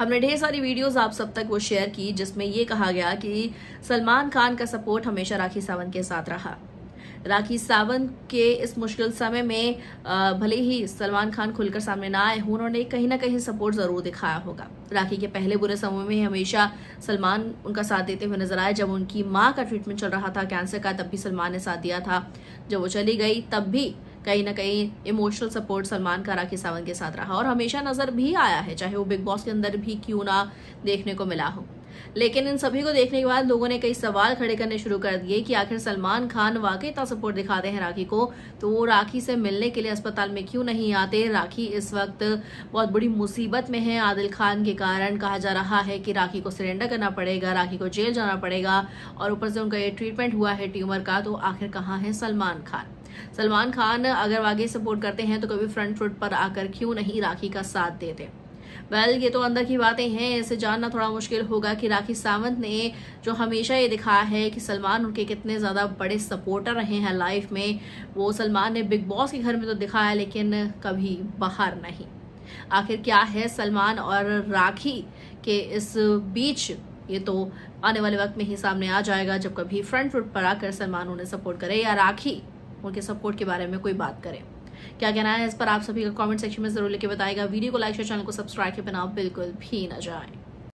हमने ढेर सारी वीडियोस आप सब तक वो शेयर की जिसमें ये कहा गया कि सलमान खान का सपोर्ट हमेशा राखी सावंत के साथ रहा। राखी सावंत के इस मुश्किल समय में भले ही सलमान खान खुलकर सामने ना आए हों, उन्होंने कहीं ना कहीं सपोर्ट जरूर दिखाया होगा। राखी के पहले बुरे समय में हमेशा सलमान उनका साथ देते हुए नजर आए। जब उनकी मां का ट्रीटमेंट चल रहा था कैंसर का, तब भी सलमान ने साथ दिया था। जब वो चली गई तब भी कहीं ना कहीं इमोशनल सपोर्ट सलमान का राखी सावंत के साथ रहा और हमेशा नजर भी आया है, चाहे वो बिग बॉस के अंदर भी क्यों ना देखने को मिला हो। लेकिन इन सभी को देखने के बाद लोगों ने कई सवाल खड़े करने शुरू कर दिए कि आखिर सलमान खान वाकई इतना सपोर्ट दिखाते हैं राखी को, तो वो राखी से मिलने के लिए अस्पताल में क्यों नहीं आते। राखी इस वक्त बहुत बड़ी मुसीबत में है। आदिल खान के कारण कहा जा रहा है कि राखी को सरेंडर करना पड़ेगा, राखी को जेल जाना पड़ेगा और ऊपर से उनका ये ट्रीटमेंट हुआ है ट्यूमर का। तो आखिर कहाँ है सलमान खान? सलमान खान अगर वाकई सपोर्ट करते हैं तो कभी फ्रंट फुट पर आकर क्यों नहीं राखी का साथ देते? ये तो अंदर की बातें हैं, इसे जानना थोड़ा मुश्किल होगा कि राखी सावंत ने जो हमेशा ये दिखाया है कि सलमान उनके कितने ज्यादा बड़े सपोर्टर रहे हैं लाइफ में, वो सलमान ने बिग बॉस के घर में तो दिखाया लेकिन कभी बाहर नहीं। आखिर क्या है सलमान और राखी के इस बीच, ये तो आने वाले वक्त में ही सामने आ जाएगा जब कभी फ्रंट फुट पर आकर सलमान उन्हें सपोर्ट करे या राखी उनके सपोर्ट के बारे में कोई बात करे। क्या कहना है इस पर आप सभी का कमेंट सेक्शन में जरूर लिख के बताएगा। वीडियो को लाइक शेयर, चैनल को सब्सक्राइब के बिना बिल्कुल भी न जाएं।